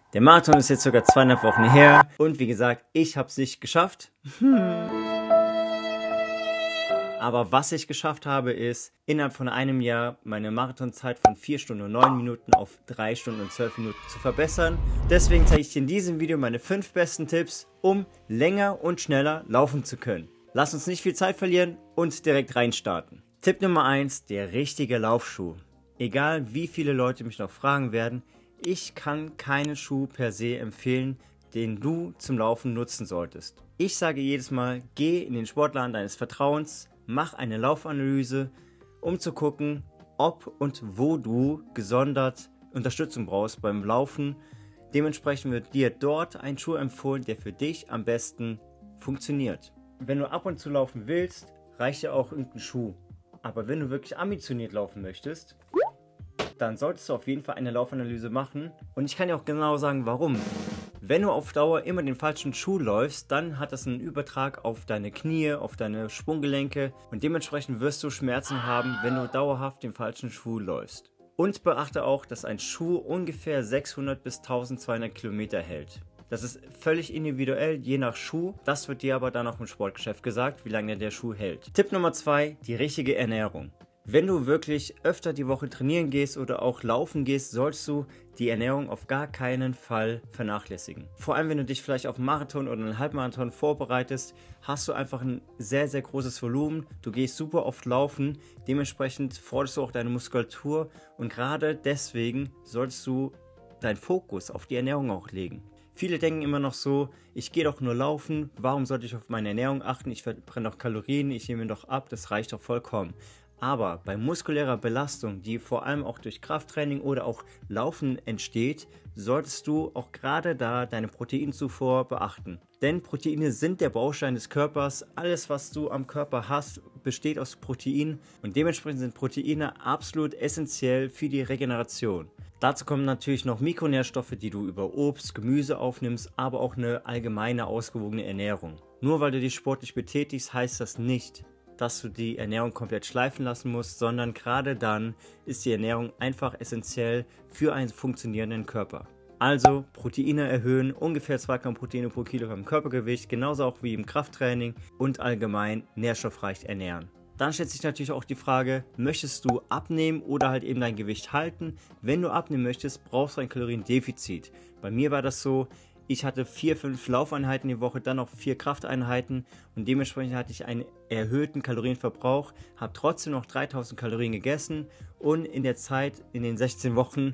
Der Marathon ist jetzt sogar 2,5 Wochen her und wie gesagt, ich habe es nicht geschafft. Aber was ich geschafft habe, ist, innerhalb von einem Jahr meine Marathonzeit von 4 Stunden und 9 Minuten auf 3 Stunden und 12 Minuten zu verbessern. Deswegen zeige ich dir in diesem Video meine 5 besten Tipps, um länger und schneller laufen zu können. Lass uns nicht viel Zeit verlieren und direkt reinstarten. Tipp Nummer 1, der richtige Laufschuh. Egal wie viele Leute mich noch fragen werden, ich kann keinen Schuh per se empfehlen, den du zum Laufen nutzen solltest. Ich sage jedes Mal, geh in den Sportladen deines Vertrauens, mach eine Laufanalyse, um zu gucken, ob und wo du gesondert Unterstützung brauchst beim Laufen. Dementsprechend wird dir dort ein Schuh empfohlen, der für dich am besten funktioniert. Wenn du ab und zu laufen willst, reicht dir auch irgendein Schuh. Aber wenn du wirklich ambitioniert laufen möchtest, dann solltest du auf jeden Fall eine Laufanalyse machen. Und ich kann dir auch genau sagen, warum. Wenn du auf Dauer immer den falschen Schuh läufst, dann hat das einen Übertrag auf deine Knie, auf deine Sprunggelenke und dementsprechend wirst du Schmerzen haben, wenn du dauerhaft den falschen Schuh läufst. Und beachte auch, dass ein Schuh ungefähr 600 bis 1200 Kilometer hält. Das ist völlig individuell, je nach Schuh. Das wird dir aber dann auch im Sportgeschäft gesagt, wie lange der Schuh hält. Tipp Nummer 2, die richtige Ernährung. Wenn du wirklich öfter die Woche trainieren gehst oder auch laufen gehst, sollst du die Ernährung auf gar keinen Fall vernachlässigen. Vor allem, wenn du dich vielleicht auf einen Marathon oder einen Halbmarathon vorbereitest, hast du einfach ein sehr, sehr großes Volumen. Du gehst super oft laufen, dementsprechend forderst du auch deine Muskulatur und gerade deswegen solltest du deinen Fokus auf die Ernährung auch legen. Viele denken immer noch so, ich gehe doch nur laufen, warum sollte ich auf meine Ernährung achten? Ich verbrenne doch Kalorien, ich nehme doch ab, das reicht doch vollkommen. Aber bei muskulärer Belastung, die vor allem auch durch Krafttraining oder auch Laufen entsteht, solltest du auch gerade da deine Proteinzufuhr beachten. Denn Proteine sind der Baustein des Körpers. Alles, was du am Körper hast, besteht aus Proteinen und dementsprechend sind Proteine absolut essentiell für die Regeneration. Dazu kommen natürlich noch Mikronährstoffe, die du über Obst, Gemüse aufnimmst, aber auch eine allgemeine ausgewogene Ernährung. Nur weil du dich sportlich betätigst, heißt das nicht, dass du die Ernährung komplett schleifen lassen musst, sondern gerade dann ist die Ernährung einfach essentiell für einen funktionierenden Körper. Also Proteine erhöhen, ungefähr 2 Gramm Proteine pro Kilogramm Körpergewicht, genauso auch wie im Krafttraining und allgemein nährstoffreich ernähren. Dann stellt sich natürlich auch die Frage, möchtest du abnehmen oder halt eben dein Gewicht halten? Wenn du abnehmen möchtest, brauchst du ein Kaloriendefizit. Bei mir war das so, ich hatte 4-5 Laufeinheiten die Woche, dann noch 4 Krafteinheiten und dementsprechend hatte ich einen erhöhten Kalorienverbrauch, habe trotzdem noch 3000 Kalorien gegessen und in der Zeit, in den 16 Wochen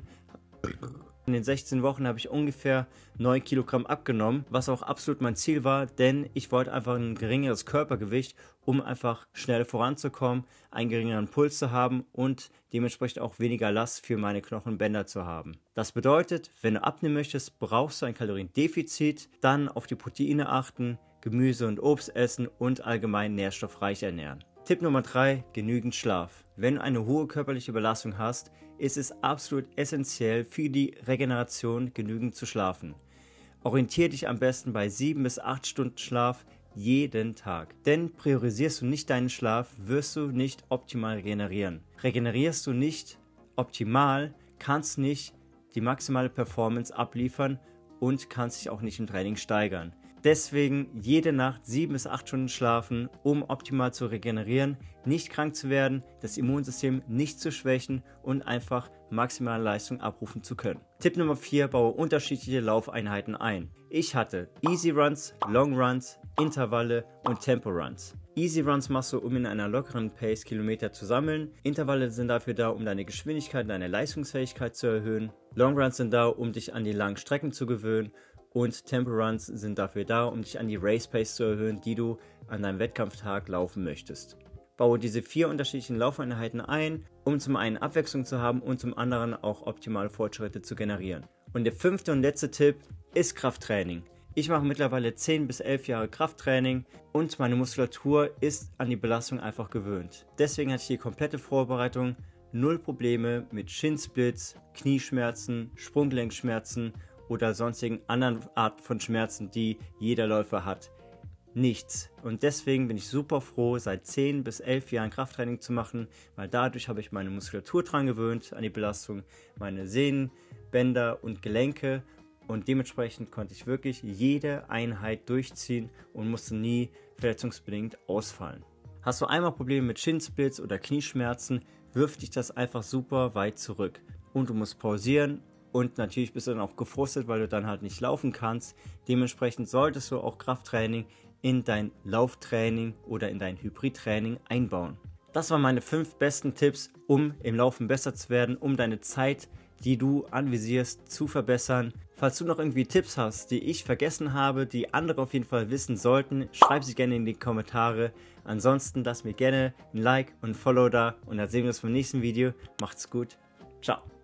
habe ich ungefähr 9 Kilogramm abgenommen, was auch absolut mein Ziel war, denn ich wollte einfach ein geringeres Körpergewicht, um einfach schnell voranzukommen, einen geringeren Puls zu haben und dementsprechend auch weniger Last für meine Knochenbänder zu haben. Das bedeutet, wenn du abnehmen möchtest, brauchst du ein Kaloriendefizit, dann auf die Proteine achten, Gemüse und Obst essen und allgemein nährstoffreich ernähren. Tipp Nummer 3, genügend Schlaf. Wenn du eine hohe körperliche Belastung hast, ist es absolut essentiell für die Regeneration, genügend zu schlafen. Orientiere dich am besten bei 7 bis 8 Stunden Schlaf jeden Tag. Denn priorisierst du nicht deinen Schlaf, wirst du nicht optimal regenerieren. Regenerierst du nicht optimal, kannst nicht die maximale Performance abliefern und kannst dich auch nicht im Training steigern. Deswegen jede Nacht 7 bis 8 Stunden schlafen, um optimal zu regenerieren, nicht krank zu werden, das Immunsystem nicht zu schwächen und einfach maximale Leistung abrufen zu können. Tipp Nummer 4, baue unterschiedliche Laufeinheiten ein. Ich hatte Easy Runs, Long Runs, Intervalle und Tempo Runs. Easy Runs machst du, um in einer lockeren Pace Kilometer zu sammeln. Intervalle sind dafür da, um deine Geschwindigkeit, deine Leistungsfähigkeit zu erhöhen. Long Runs sind da, um dich an die langen Strecken zu gewöhnen. Und Tempo Runs sind dafür da, um dich an die Race Pace zu erhöhen, die du an deinem Wettkampftag laufen möchtest. Baue diese 4 unterschiedlichen Laufeinheiten ein, um zum einen Abwechslung zu haben und zum anderen auch optimale Fortschritte zu generieren. Und der 5. und letzte Tipp ist Krafttraining. Ich mache mittlerweile 10 bis 11 Jahre Krafttraining und meine Muskulatur ist an die Belastung einfach gewöhnt. Deswegen hatte ich die komplette Vorbereitung 0 Probleme mit Schinsplits, Knieschmerzen, Sprunggelenkschmerzen oder sonstigen anderen Arten von Schmerzen, die jeder Läufer hat. Nichts. Und deswegen bin ich super froh, seit 10 bis 11 Jahren Krafttraining zu machen, weil dadurch habe ich meine Muskulatur dran gewöhnt, an die Belastung, meine Sehnen, Bänder und Gelenke und dementsprechend konnte ich wirklich jede Einheit durchziehen und musste nie verletzungsbedingt ausfallen. Hast du einmal Probleme mit Schinsplits oder Knieschmerzen, wirft dich das einfach super weit zurück und du musst pausieren und natürlich bist du dann auch gefrustet, weil du dann halt nicht laufen kannst. Dementsprechend solltest du auch Krafttraining in dein Lauftraining oder in dein Hybridtraining einbauen. Das waren meine 5 besten Tipps, um im Laufen besser zu werden, um deine Zeit, die du anvisierst, zu verbessern. Falls du noch irgendwie Tipps hast, die ich vergessen habe, die andere auf jeden Fall wissen sollten, schreib sie gerne in die Kommentare. Ansonsten lass mir gerne ein Like und ein Follow da und dann sehen wir uns beim nächsten Video. Macht's gut. Ciao.